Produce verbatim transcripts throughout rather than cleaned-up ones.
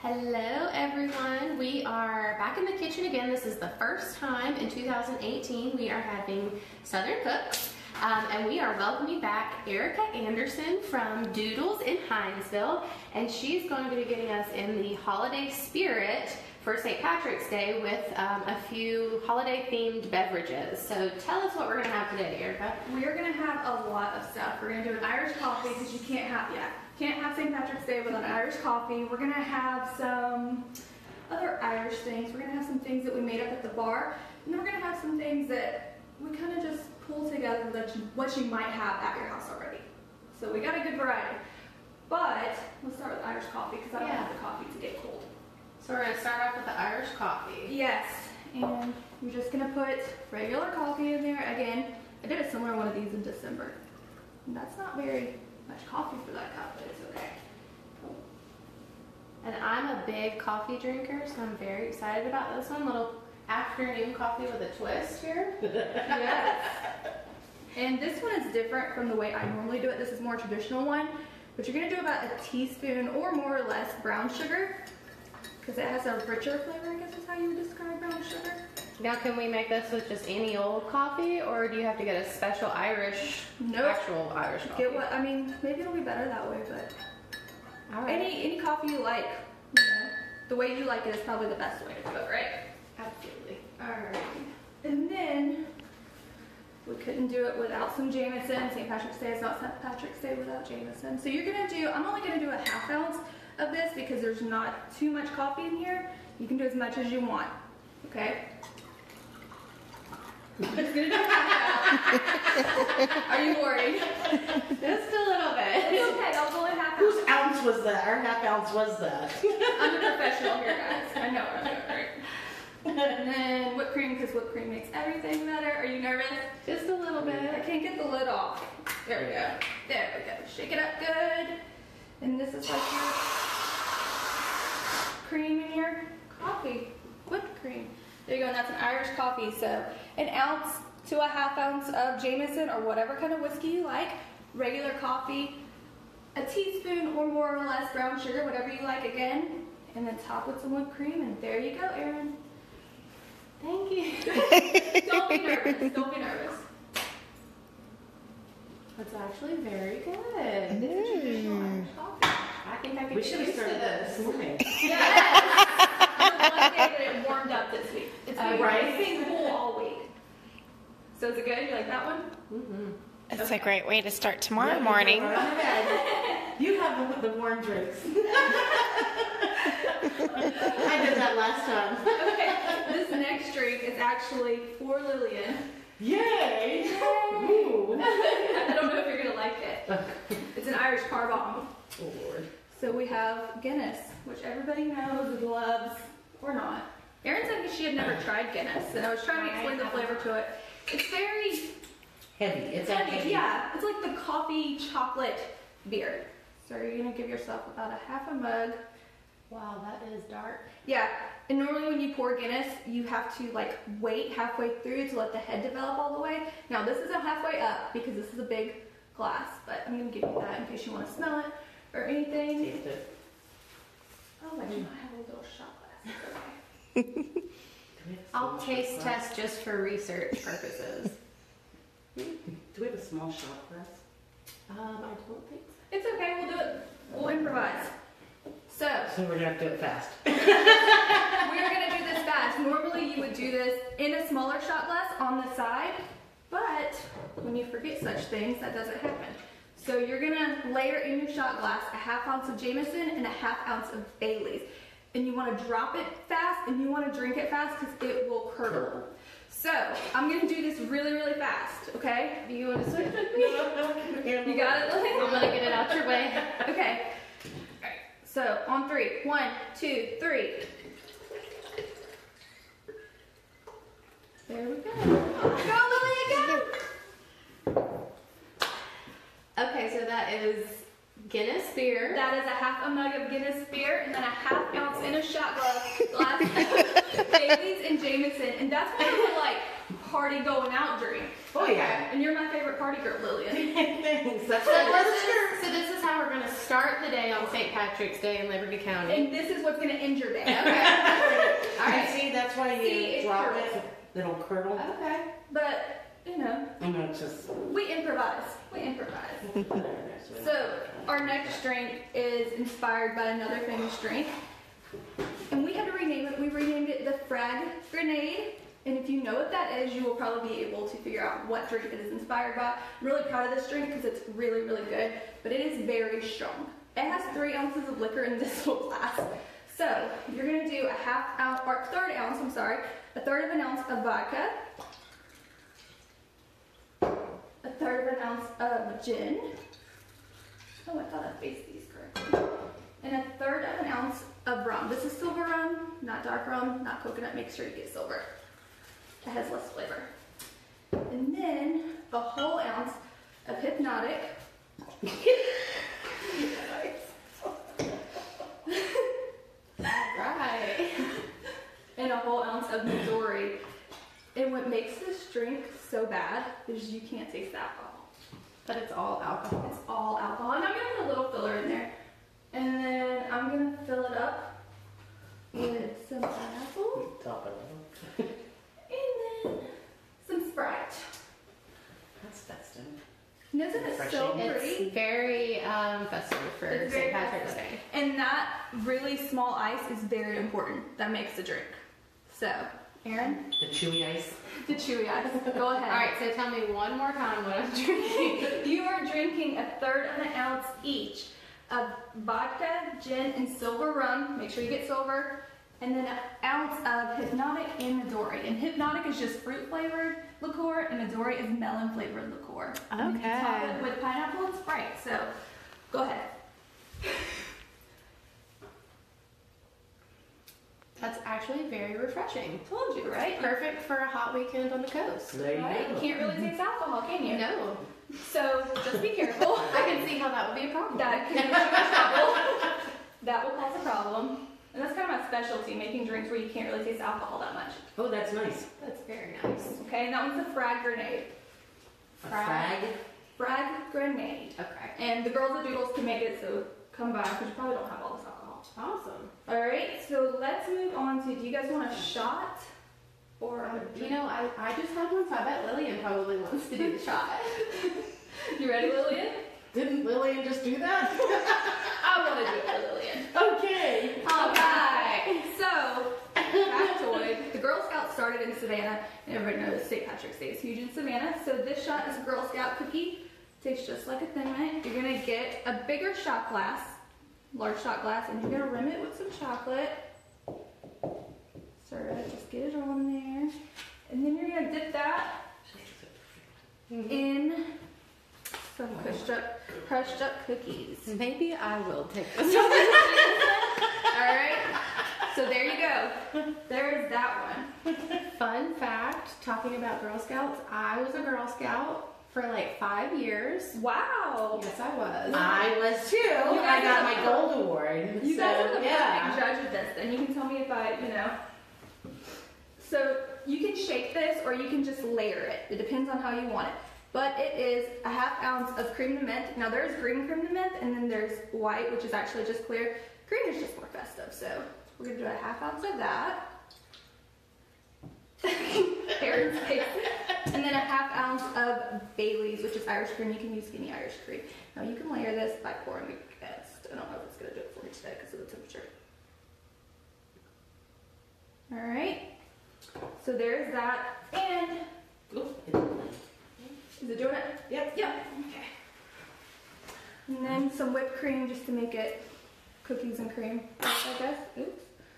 Hello everyone, we are back in the kitchen again. This is the first time in two thousand eighteen we are having Southern Cooks. Um, and we are welcoming back Erica Anderson from Doodles in Hinesville, and she's going to be getting us in the holiday spirit for Saint Patrick's Day with um, a few holiday themed beverages. So tell us what we're going to have today, Erica. We're going to have a lot of stuff. We're going to do an Irish coffee because you can't have, yeah, can't have Saint Patrick's Day without an Irish coffee. We're going to have some other Irish things. We're going to have some things that we made up at the bar, and then we're going to have some things that we kind of just pull together that you, what you might have at your house already. So we got a good variety. But let's start with Irish coffee because I don't Yeah. want the coffee to get cold. So we're going to start off with the Irish coffee. Yes, and you're just going to put regular coffee in there. Again, I did a similar one of these in December. And that's not very much coffee for that cup, but it's okay. And I'm a big coffee drinker, so I'm very excited about this one. Little afternoon coffee with a twist here. Yes. And this one is different from the way I normally do it. This is more traditional one. But you're going to do about a teaspoon or more or less brown sugar, because it has a richer flavor, I guess is how you would describe brown sugar. Now, can we make this with just any old coffee, or do you have to get a special Irish, Nope. actual Irish coffee? Get what, I mean, maybe it'll be better that way, but All right. any any coffee you like, you know, the way you like it is probably the best way to do it, right? Absolutely. All right. And then we couldn't do it without some Jameson. Saint Patrick's Day is not Saint Patrick's Day without Jameson. So you're gonna do, I'm only gonna do a half ounce of this because there's not too much coffee in here. You can do as much as you want, okay? I'm just gonna do half ounce. Are you worried? Just a little bit. It's okay, I'll go in half ounce. Whose ounce was that? Our half ounce was that? I'm a professional here, guys. I know what I'm doing, right? And then whipped cream, because whipped cream makes everything better. Are you nervous? Just a little I bit. can't get the lid off. There we go. There we go. Shake it up good. And this is like your cream in your coffee. Whipped cream. There you go, and that's an Irish coffee. So an ounce to a half ounce of Jameson or whatever kind of whiskey you like. Regular coffee. A teaspoon or more or less brown sugar, whatever you like again. And then top with some whipped cream, and there you go, Erin. Thank you. Don't be nervous. Don't be nervous. That's actually very good. It's a traditional Irish coffee. I think I could We get should have used to started that this. this morning. Yes. The one day that it warmed up this week. It's been, Uh, right. it's been cool all week. So is it good? You like that one? Mm-hmm. It's a great way to start tomorrow Yeah, morning. go right ahead. You have the, the warm drinks. I did that last time. Okay. This next drink is actually for Lillian. Yay! Ooh. I don't know if you're gonna like it. It's an Irish car bomb. Oh Lord. So we have Guinness, which everybody knows and loves, or not. Erin said she had never tried Guinness, and I was trying to explain the flavor to it. It's very Heavy. It's heavy, heavy. yeah. It's like the coffee chocolate beer. So you're gonna give yourself about a half a mug. Wow, that is dark. Yeah, and normally when you pour Guinness, you have to like wait halfway through to let the head develop all the way. Now this isn't halfway up because this is a big glass, but I'm gonna give you that in case you want to smell it or anything. Taste it. Oh, I do not have a little shot glass. It's okay. Do we have a I'll small taste shot glass? test just for research purposes. Do we have a small shot glass? um, I don't think so. It's okay. We'll do it. We'll improvise. So So we're gonna have to do it fast. we're gonna do this fast. Normally you would do this in a smaller shot glass on the side, but when you forget such things, that doesn't happen. So you're gonna layer in your shot glass a half ounce of Jameson and a half ounce of Bailey's. And you wanna drop it fast and you wanna drink it fast because it will curdle. So I'm gonna do this really, really fast, okay? Do you want to switch with me? You got it, Lily? I'm gonna get it out your way. Okay. Alright. So on three. One, two, three. There we go. Go, Lily, go! Okay, so that is Guinness beer. That is a half a mug of Guinness beer and then a half ounce in a shot glass, glass of Bailey's and Jameson. And that's when we're like, party going out drink. Oh yeah. And you're my favorite party girl, Lillian. Thanks. That's So what this, is, so this is how we're going to start the day on Saint Patrick's Day in Liberty County. And this is what's gonna end your day. Okay. All I right. see. That's why you See, it drop curdles. it. It'll curdle. Okay. But, you know, And it's just. we improvise. We improvise. So, our next drink is inspired by another famous drink. And we had to rename it. We renamed it the Frag Grenade. And if you know what that is, you will probably be able to figure out what drink it is inspired by. I'm really proud of this drink because it's really, really good. But it is very strong. It has three ounces of liquor in this little glass. So, you're going to do a half ounce, or third ounce, I'm sorry, a third of an ounce of vodka, a third of an ounce of gin. Oh, I thought I faced these correctly. And a third of an ounce of rum. This is silver rum, not dark rum, not coconut. Make sure you get silver. It has less flavor. And then a whole ounce of Hypnotic. Right. And a whole ounce of Missouri. And what makes this drink so bad is you can't taste the alcohol. But it's all alcohol. It's all alcohol. And I'm gonna put a little filler in there. And then I'm gonna fill it up with some pineapple Top it off. and then some Sprite. That's festive. And isn't it so Refreshing. pretty? It's very um, festive for It's very Saint Patrick's festive. Day. And that really small ice is very important. That makes the drink. So, Aaron, The chewy ice. the chewy ice. Go ahead. All right, so tell me one more time what I'm drinking. You are drinking a third of an ounce each of vodka, gin, and silver rum. Make sure you get silver. And then an ounce of Hypnotic and Midori. And Hypnotic is just fruit flavored liqueur, and Midori is melon flavored liqueur. And then you top Okay. it with pineapple and Sprite. So, go ahead. That's actually very refreshing. Told you, right? Perfect for a hot weekend on the coast. There you Right? go. You can't really taste alcohol, can you? No, So, just be careful. I can see how that would be a problem. That could get you in trouble. That will cause a problem. And that's kind of my specialty, making drinks where you can't really taste alcohol that much. Oh, that's nice. That's very nice. Okay, and that one's the Frag Grenade. A Frag. frag. Frag Grenade. Okay. And the girls at Doodles can make it, so come by, because you probably don't have all this alcohol. Awesome. Alright, so let's move on to, do you guys want a shot? Or a You know, I, I just had one, so I bet Lillian probably wants to do the shot. You ready, Lillian? Didn't Lillian just do that? I want to do it for Lillian. Okay. Alright, so, factoid, the Girl Scouts started in Savannah, and everybody knows Saint Patrick's Day is huge in Savannah, so this shot is a Girl Scout cookie. Tastes just like a Thin Mint. You're gonna get a bigger shot glass, large shot glass, and you're gonna rim it with some chocolate. Stir it, just get it on there. And then you're gonna dip that in some crushed up, crushed up cookies. Maybe I will take this. Alright, so there you go. There is that one. Fun fact, talking about Girl Scouts, I was a Girl Scout for like five years. Wow. Yes, I was. I was too. I guys got are my the- gold award. You so, guys are the yeah. perfect judge of this, then you can tell me if I, you know. So you can shake this or you can just layer it. It depends on how you want it. But it is a half ounce of cream de menthe. Now there's green cream de menthe and then there's white, which is actually just clear. Green is just more festive, so we're gonna do a half ounce of that. Aaron's face. And then a half ounce of Bailey's, which is Irish cream. You can use any Irish cream. Now you can layer this by pouring against. I don't know if it's gonna do it for me today because of the temperature. All right. So there's that. And Oop, it didn't land. is it doing it? Yep. Yep. Okay. And then some whipped cream just to make it cookies and cream, I guess. Oops.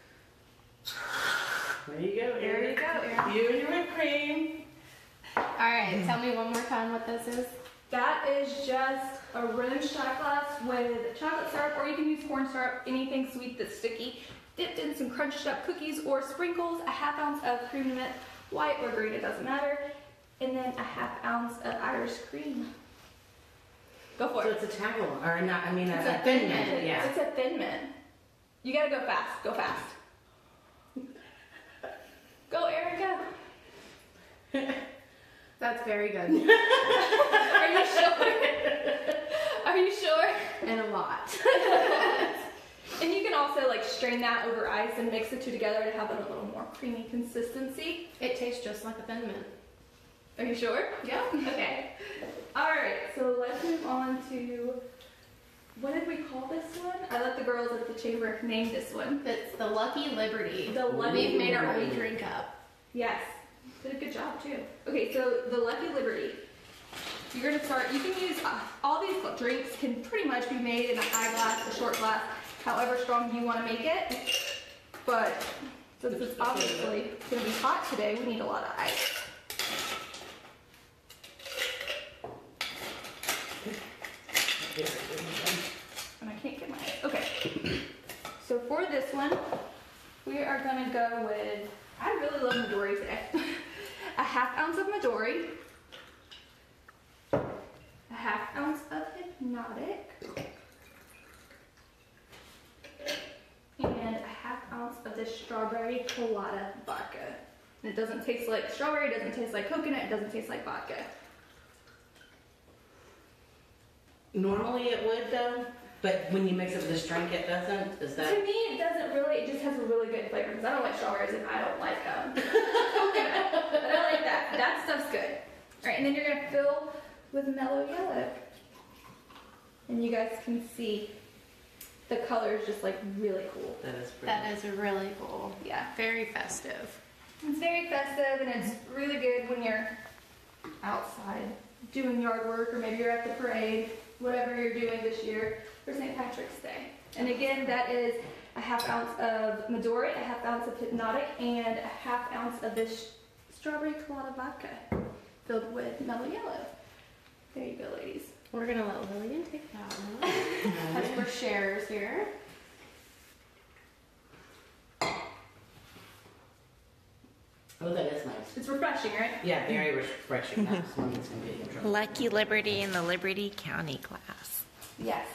There you go, There you Eric. go, Aaron. You and your whipped cream. All right, tell me one more time what this is. That is just a rim shot glass with chocolate syrup, or you can use corn syrup, anything sweet that's sticky, dipped in some crunched up cookies or sprinkles, a half ounce of cream de menthe, white or green, it doesn't matter, and then a half ounce of Irish cream. Go for So it. it's a towel, or not, I mean, a, It's a a thin thin mint, mint. yeah. It's a thin mint. You gotta go fast. Go fast. Go, Erica. That's very good. Are you sure? Are you sure? And a lot. And you can also like strain that over ice and mix the two together to have it a little more creamy consistency. It tastes just like a Thin Mint. Are you sure? Yeah. Okay. All right. So let's move on to, what did we call this one? I let the girls at the chamber name this one. It's the Lucky Liberty. The Lucky We've made our own Liberty. drink up. Yes. Did a good job too. Okay, so the Lucky Liberty. You're gonna start, you can use, uh, all these drinks can pretty much be made in a high glass, a short glass, however strong you wanna make it. But since it's obviously gonna be hot today, we need a lot of ice. And I can't get my ice. Okay. So for this one, we are gonna go with, I really love Midori today. A half ounce of Midori, a half ounce of Hypnotic, and a half ounce of this strawberry colada vodka. And it doesn't taste like strawberry, it doesn't taste like coconut, it doesn't taste like vodka. Normally it would though, but when you mix it with this drink, it doesn't. Is To that? me, it doesn't really, it just has a really good flavor because I don't like strawberries and I don't like um, coconut, but I like that. That stuff's good. All right, and then you're gonna fill with Mellow Yellow. And you guys can see the color is just like really cool. That is pretty. That is really cool. Yeah. Very festive. It's very festive and it's really good when you're outside doing yard work or maybe you're at the parade, whatever you're doing this year for Saint Patrick's Day. And again, that is a half ounce of Midori, a half ounce of Hypnotic, and a half ounce of this strawberry colada vodka filled with Mellow Yellow. There you go, ladies. We're gonna let Lillian take that one. Because we're sharers here. Oh, that is nice. It's refreshing, right? Yeah, very refreshing. That's one that's gonna be in trouble. Lucky Liberty in the Liberty County glass. Yes.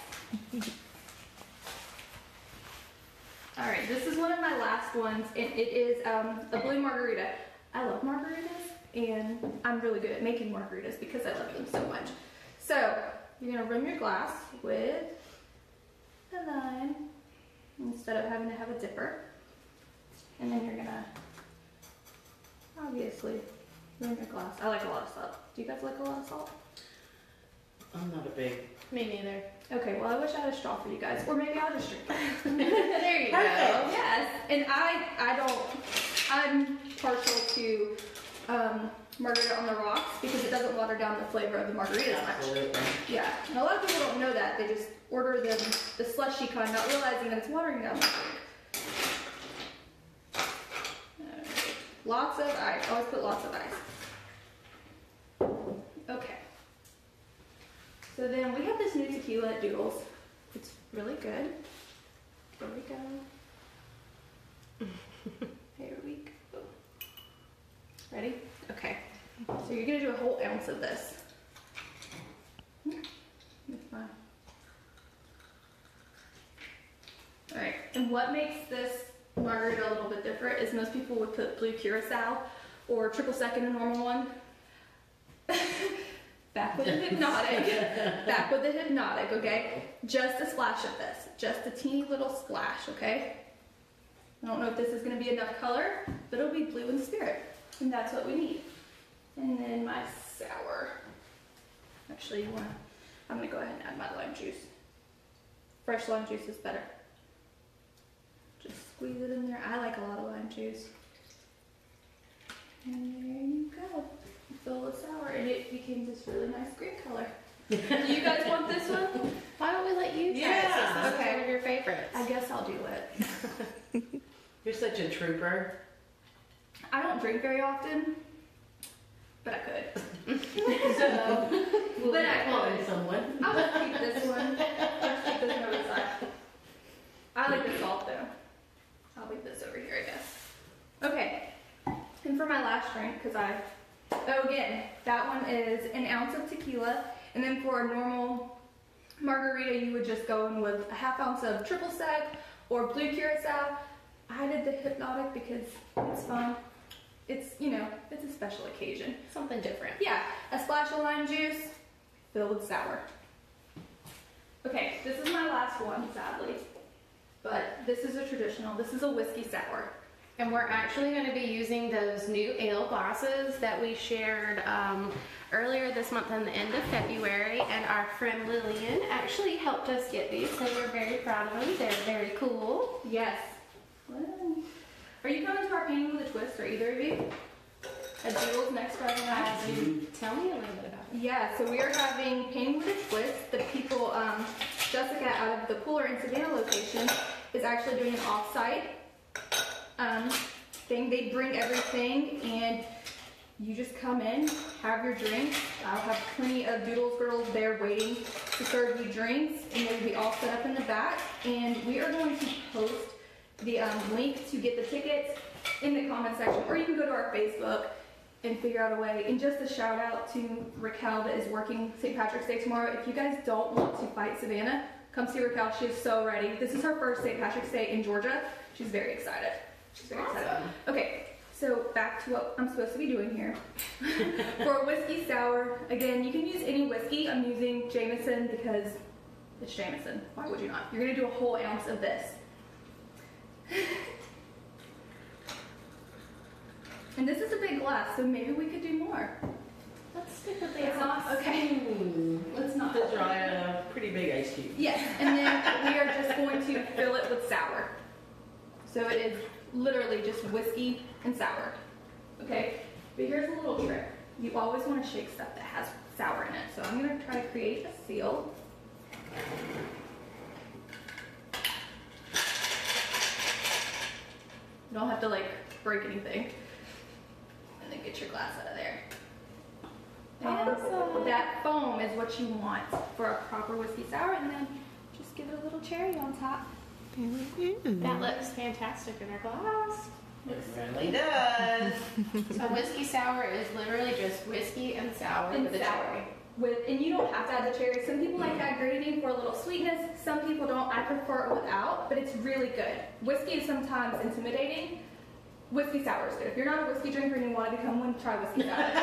All right, this is one of my last ones, and it is um, a blue margarita. I love margaritas, and I'm really good at making margaritas because I love them so much. So you're gonna rim your glass with a lime instead of having to have a dipper, and then you're gonna obviously rim your glass. I like a lot of salt. Do you guys like a lot of salt? I'm not a big. Me neither. Okay, well I wish I had a straw for you guys, or maybe I'll just drink it. There you go. Perfect. Yes, and I I don't I'm partial to um, margarita on the rocks because it doesn't water down the flavor of the margarita as much. Absolutely. Yeah, and a lot of people don't know that. They just order the the slushy kind, not realizing that it's watering down the drink. Alright. Lots of ice. Always put lots of ice. Okay. So then we have this new tequila at Doodles. It's really good. There we go. Here we go. Ready? Okay. So you're gonna do a whole ounce of this. Alright, and what makes this margarita a little bit different is most people would put blue curacao or triple sec in a normal one. Back with the Hypnotic. Back with the Hypnotic, okay? Just a splash of this. Just a teeny little splash, okay? I don't know if this is going to be enough color, but it'll be blue in spirit. And that's what we need. And then my sour. Actually, you want to, I'm going to go ahead and add my lime juice. Fresh lime juice is better. Just squeeze it in there. I like a lot of lime juice. And there you go. Fill the sour, and it became this really nice green color. Do you guys want this one? Why don't we let you try Yeah. it since this Okay. is one of your favorites? I guess I'll do it. You're such a trooper. I don't drink very often, but I could. So, we'll But be I- calling someone. I'll just keep this one. Let's keep this one over the side. I like the salt though. I'll leave this over here, I guess. Okay. And for my last drink, because I, oh again, that one is an ounce of tequila, and then for a normal margarita, you would just go in with a half ounce of triple sec or blue curacao. I did the Hypnotic because it's fun. it's, you know, it's a special occasion. Something different. Yeah, a splash of lime juice filled with sour. Okay, this is my last one, sadly. But this is a traditional, this is a whiskey sour. And we're actually going to be using those new ale glasses that we shared um, earlier this month in the end of February. And our friend Lillian actually helped us get these, so we're very proud of them. They're very cool. Yes. Are you coming to our Painting with a Twist, or either of you? At Doodles next Friday night? Tell me a little bit about it. Yeah, so we are having Painting with a Twist. The people, um, Jessica out of the Pooler and Savannah location is actually doing an off-site um, thing. They bring everything and you just come in, have your drinks. I'll have plenty of Doodles girls there waiting to serve you drinks, and they'll be all set up in the back. And we are going to post the um, link to get the tickets in the comment section, or you can go to our Facebook and figure out a way. And just a shout out to Raquel that is working Saint Patrick's Day tomorrow. If you guys don't want to fight Savannah, come see Raquel. She is so ready. This is her first Saint Patrick's Day in Georgia. She's very excited. She's very Awesome. excited. Okay, so back to what I'm supposed to be doing here. For a whiskey sour, again, you can use any whiskey. I'm using Jameson because it's Jameson. Why would you not? You're gonna do a whole ounce of this. And this is a big glass, so maybe we could do more. Let's stick with the It's not, okay. Let's not. To dry a pretty big ice cube. Yes, and then we are just going to fill it with sour. So it is literally just whiskey and sour. Okay, but here's a little trick. You always want to shake stuff that has sour in it. So I'm going to try to create a seal. You don't have to like break anything. And then get your glass out of there. And Awesome. that foam is what you want for a proper whiskey sour, and then just give it a little cherry on top. That looks fantastic in our glass. It really does. So whiskey sour is literally just whiskey and sour And with a sour. cherry. With, and you don't have to add the cherry. Some people like to add grenadine for a little sweetness. Some people don't. I prefer it without, but it's really good. Whiskey is sometimes intimidating. Whiskey sour is good. If you're not a whiskey drinker and you want to become one, try whiskey sour.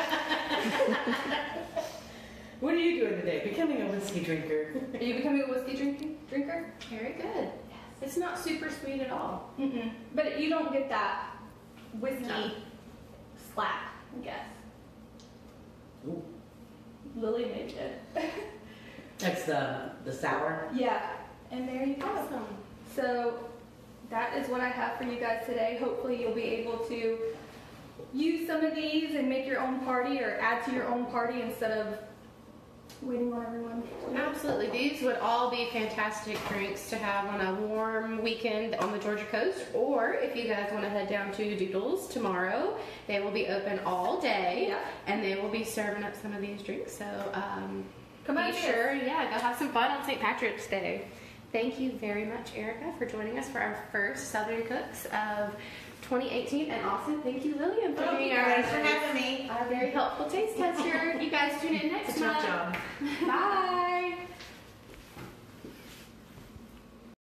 What are you doing today? Becoming a whiskey drinker. Are you becoming a whiskey drinking drinker? Very good. It's not super sweet at all. Mm-mm. But you don't get that whiskey No. slap, I guess. Ooh. Lily made it. That's the the sour. Yeah, and there you go. Awesome. So that is what I have for you guys today. Hopefully you'll be able to use some of these and make your own party, or add to your own party instead of waiting on everyone. Absolutely. These would all be fantastic drinks to have on a warm weekend on the Georgia coast, or if you guys want to head down to Doodles tomorrow, they will be open all day, Yeah. and they will be serving up some of these drinks. So um, Come be out here. sure, yeah, go have some fun on Saint Patrick's Day. Thank you very much, Erica, for joining us for our first Southern Cooks of twenty eighteen, and also thank you, Lillian, for being our, Thanks for having me. our very helpful taste tester. You guys tune in next Good month. job. Bye.